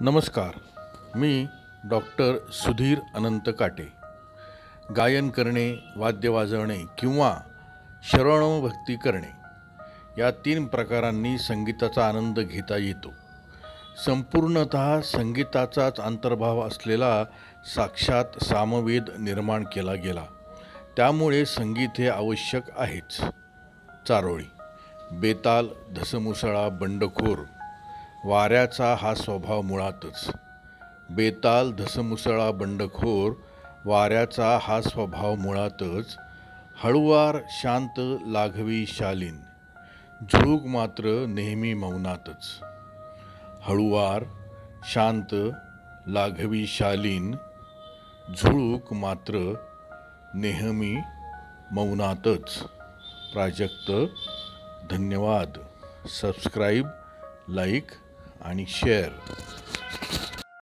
नमस्कार. मी डॉक्टर सुधीर अनंत काटे. गायन करणे, वाद्य वाजवणे किंवा श्रवणभक्ती करणे या 3 प्रकारांनी संगीताचा आनंद घेता येतो. संपूर्णतः संगीताचाच अंतर्भाव असलेला साक्षात सामवेद निर्माण केला गेला. त्यामुळे संगीत हे आवश्यक आहेच. चारोळी. बेताल, धसमुसळा, बंडखोर. वाऱ्याचा हा स्वभाव मुळातच. बेताल, धसमुसळा, बंडखोर. वाऱ्याचा हा स्वभाव मुळातच. हळुवार, शांत, लाघवी, शालीन. झुळूक मात्र नेहमी मौनातच. हळुवार, शांत, लाघवी, शालीन. झुळूक मात्र नेहमी मौनातच. प्राजक्त. धन्यवाद. सबस्क्राईब, लाईक आणि शेअर.